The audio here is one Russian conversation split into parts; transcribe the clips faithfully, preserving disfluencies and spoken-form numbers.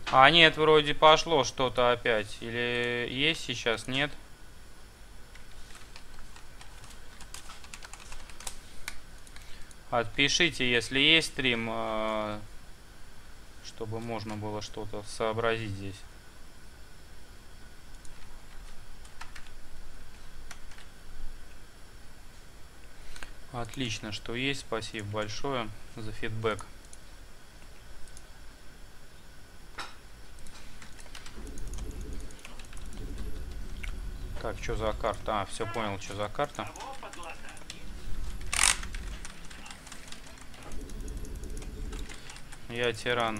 А нет, вроде пошло что-то опять. Или есть сейчас? Нет. Отпишите, если есть стрим, э, чтобы можно было что-то сообразить здесь. Отлично, что есть. Спасибо большое за фидбэк. Так, что за карта? А, все понял, что за карта. Я тиран.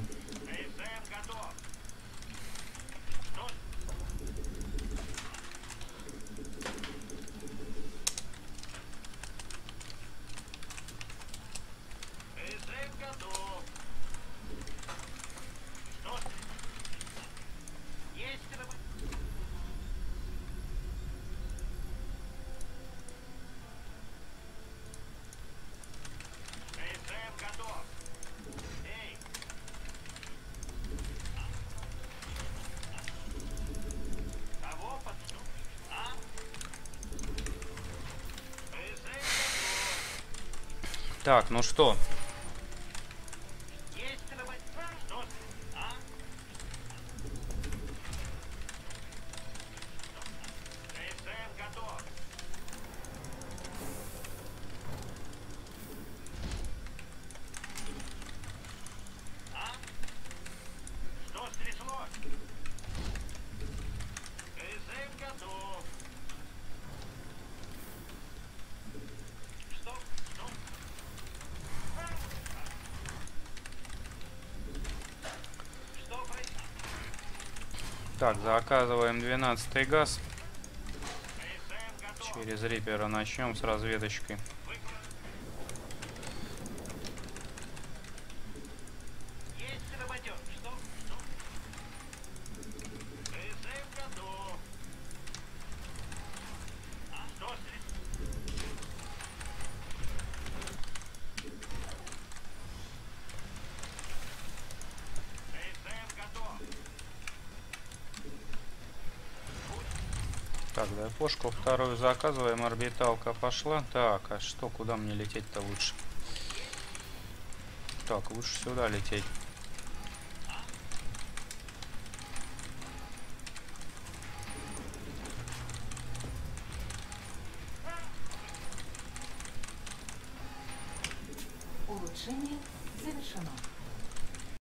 Так, ну что? Так, заказываем двенадцатый газ. Через рипера начнем с разведочкой. Так, да, пушку вторую заказываем, орбиталка пошла. Так, а что, куда мне лететь-то лучше? Так, лучше сюда лететь. Улучшение завершено.